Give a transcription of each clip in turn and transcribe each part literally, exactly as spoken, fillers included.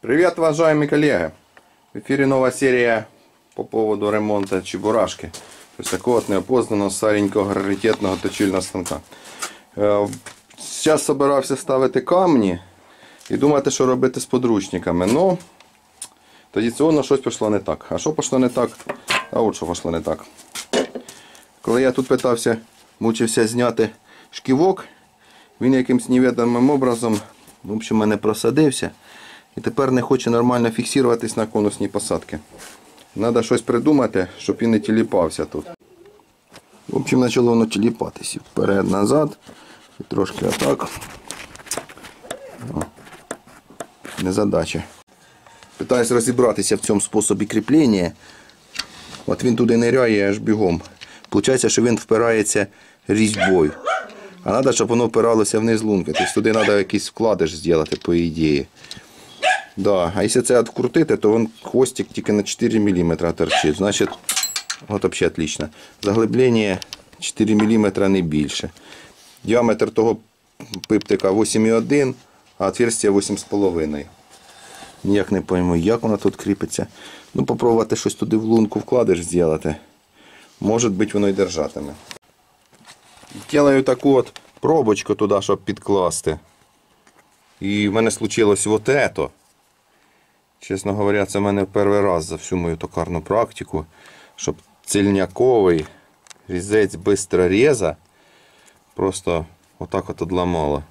Привет, уважаемые коллеги! В эфире новая серия по поводу ремонта чебурашки. Ось такого от неопознаного старенького раритетного точильного станка. Зараз збирався ставити камні і думати, що робити з подручниками. Но традиційно щось пішло не так. А що пішло не так? А от що пішло не так. Коли я тут питався, мучився зняти шківок, він якимсь невідомим образом, в общем, мене просадився. І тепер не хоче нормально фіксуватись на конусній посадці. Треба щось придумати, щоб він не тіліпався тут. В общем, почало воно тіліпатися. Вперед-назад. І трошки отак. О. Незадача. Питаюсь розібратися в цьому способі кріплення. От він туди ниряє аж бігом. Получається, що він впирається різьбою. А треба, щоб воно впиралося вниз лунки. Тобто туди треба якийсь вкладиш зробити, по ідеї. Да. А якщо це відкрутити, то вон хвостик тільки на чотири міліметри торчить. Значить, от взагалі отлично. Заглиблення чотири міліметри, не більше. Діаметр того пиптика вісім і один, а отверстие вісім з половиною. Ніяк не пойму, як воно тут кріпиться. Ну, попробувати щось туди в лунку вкладиш зробити. Може бути, воно і держатиме. Делаю таку от пробочку туди, щоб підкласти. І в мене случилось вот это. Чесно говоря, це в мене перший раз за всю мою токарну практику, щоб цільняковий різець бистрореза просто отак от одламало.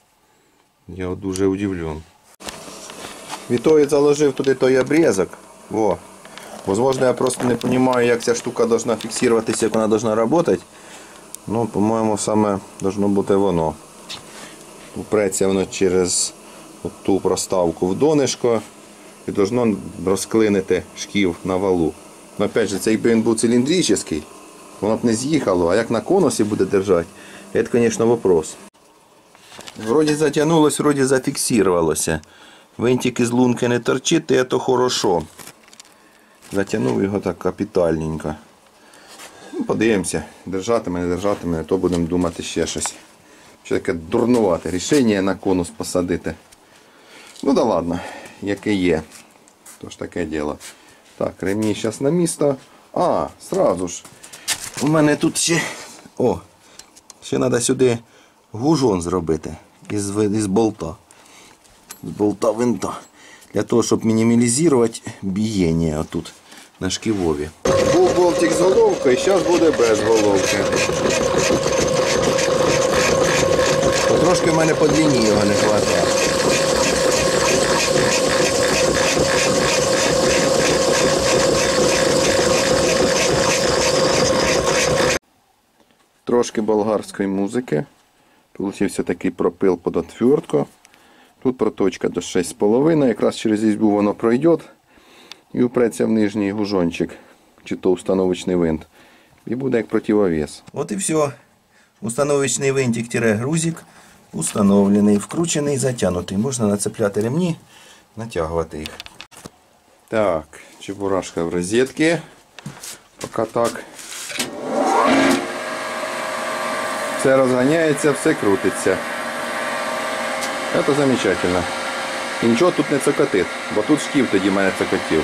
Я от дуже удивлен. Відтоді заложив туди той обрізок. Во. Возможно, я просто не розумію, як ця штука должна фіксуватися, як вона должна працювати. Ну, по-моєму, саме должно бути воно. Упреться воно через ту проставку в донышко і должно розклинити шків на валу. Но опять же, це якби він був циліндричний, воно б не з'їхало, а як на конусі буде держати, це, звісно, вопрос. Вроді затягнулося, вроді зафіксувалося. Винтик із лунки не торчить, і це хорошо. Затягнув його так капітальненько. Ну, подивимося, держатиме, не держатиме, то будемо думати ще щось. Що таке дурнувате рішення на конус посадити. Ну да ладно, яке є. Тож таке діло. Так, ремні зараз на місто. А, сразу ж. У мене тут ще... О, ще треба сюди гужон зробити. Із, із болта. З болта винта. Для того, щоб мінімалізувати бієння отут на шківові. Був болтик з головкою, зараз буде без головки. Трошки в мене по длині його не вистачає. Трошки болгарської музики. Получився такий пропил під отвертку. Тут проточка до шість з половиною. Якраз через різьбу воно пройде. І упреться в нижній гужончик. Чи то установочний винт. І буде як противовес. От і все. Установочний винтик-грузик установлений, вкручений, затягнутий. Можна нацепляти ремні, натягувати їх. Так, чебурашка в розетці. Поки так. Все розганяється, все крутиться. Це замечательно. І нічого тут не цокотить, бо тут шків тоді мене цокотів.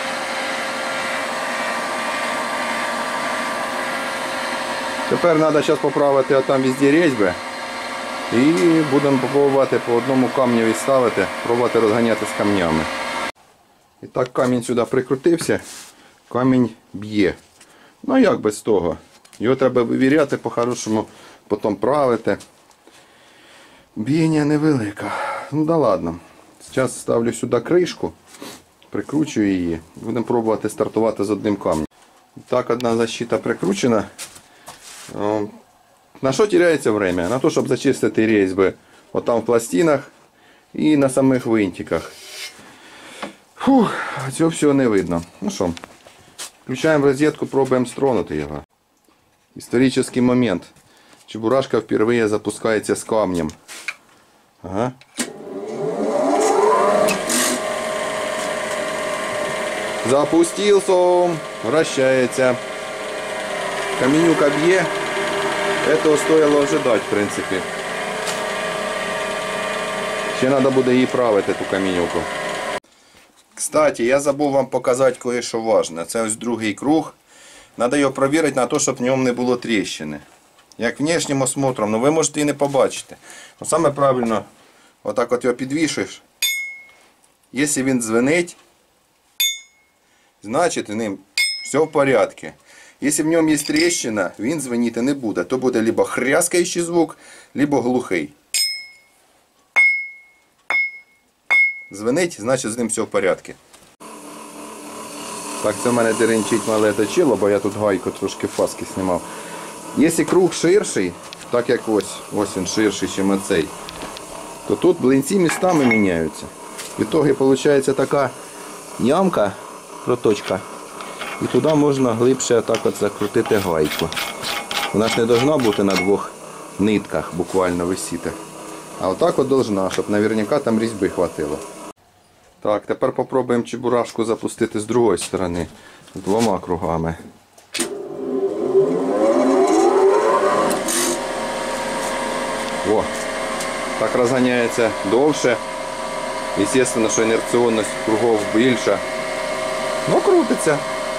Тепер треба зараз поправити там везде різьби. І будемо пробувати по одному камню відставити, пробувати розганяти з камнями. І так камінь сюди прикрутився, камінь б'є. Ну як без того? Його треба вивіряти по-хорошому, потім правити. Б'єння невелике. Ну да ладно. Зараз ставлю сюди кришку, прикручую її. Будемо пробувати стартувати з одним камнем. Так, одна защита прикручена. На що теряється время? На те, щоб зачистити різьби отам в пластинах і на самих винтиках. Фух, цього всього не видно. Ну що, включаємо розетку, пробуємо стронути його. Історичний момент. Чебурашка впервые запускається з камнем. Ага. Запустился, вращается. Каменюка б'є. Этого стоило ожидать, в принципе. Ще треба буде її правити, ту камінюку. Кстати, я забув вам показати кое-що важне. Це ось другий круг. Треба його перевірити на те, щоб в ньому не було тріщини. Як внешнім осмотром, ну ви можете і не побачити. Но саме правильно, отак от його підвішуєш. Якщо він дзвенить, значить в ним все в порядку. Якщо в ньому є тріщина, він дзвеніти не буде. То буде либо хряскаючий звук, либо глухий. Дзвенить, значить з ним все в порядку. Так, це в мене деренчить мале точило, бо я тут гайку трошки фаски знімав. Якщо круг ширший, так як ось, ось він ширший, ніж оцей, то тут блинці містами міняються. В ітогі виходить така ямка, проточка, і туди можна глибше так от закрутити гайку. Вона ж не повинна бути на двох нитках буквально висіти. А отак от повинна, щоб наверняка там різьби хватило. Так, тепер спробуємо чебурашку запустити з другої сторони, з двома кругами. О, так розганяється довше. Звісно, що інерційність кругов більша. Ну, крутиться.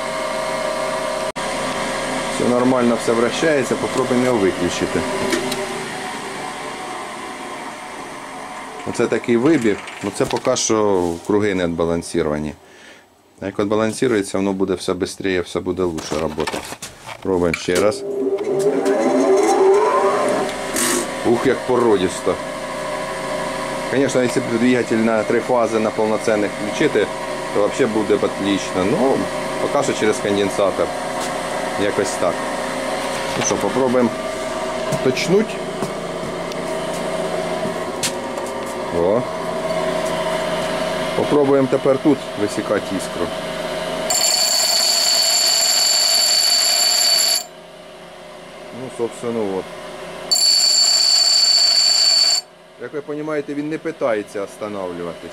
Все нормально, все вращається, попробуємо його виключити. Оце такий вибір, ну це поки що круги не відбалансовані. А як відбалансується, воно буде все швидше, все буде краще працювати. Пробуємо ще раз. Ух, як породисто. Звісно, якщо двигатель на три фази на повноцінних включити, то взагалі буде отлично. Ну, поки що через конденсатор. Якось так. Ну що, попробуємо точнуть. О. Попробуємо тепер тут висікати іскру. Ну, собственно, от. Як ви розумієте, він не питається останавливатись.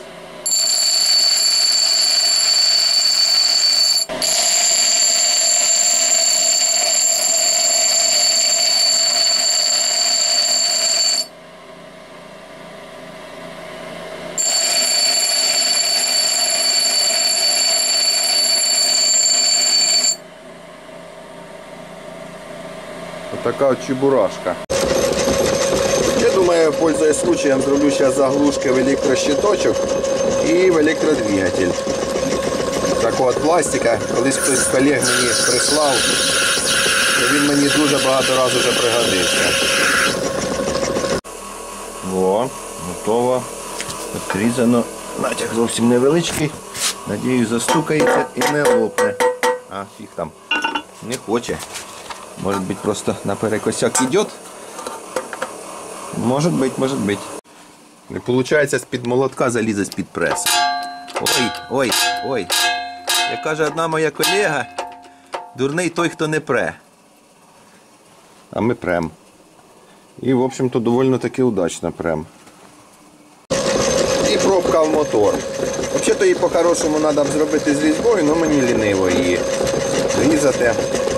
Така от чебурашка. Я думаю, пользуясь случаем, зроблю зараз заглушки в електрощиточок і в електродвигатель. Такого от пластика. Колись хтось з колег мені прислав, і він мені дуже багато разів вже пригодився. О, готово. Відрізано. Натяг зовсім невеличкий. Надіюсь, застукається і не лопне. А, фіг там. Не хоче. Может быть, просто наперекосяк идет. Может быть, может быть. И получается, з-під молотка залізе з-під пресу. Ой, ой, ой. Як каже одна моя колега, дурний той, хто не пре. А ми прем. І, в общем-то, довольно таки удачно прем. І пробка в мотор. Взагалі-то її по-хорошому треба зробити з різьбою, але мені ліниво її різати.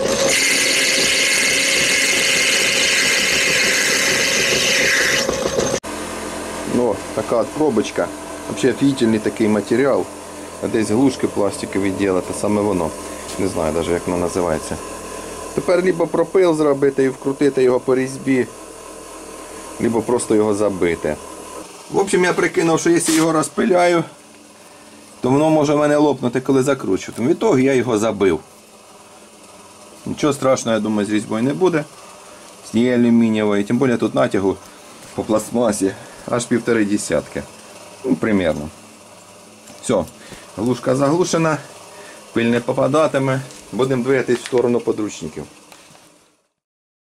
Ну, така от пробочка. Взагалі офігительний такий матеріал. А десь глушки пластикові ділити, саме воно. Не знаю навіть, як воно називається. Тепер либо пропил зробити і вкрутити його по різьбі, либо просто його забити. В общем, я прикинув, що якщо його розпиляю, то воно може в мене лопнути, коли закручу. В ітогі я його забив. Нічого страшного, я думаю, з різьбою не буде. З цієї алюмінієвої, тим більше тут натягу по пластмасі аж півтори десятки. Ну, примерно. Все, глушка заглушена, пиль не попадатиме. Будемо двигатись в сторону подручників.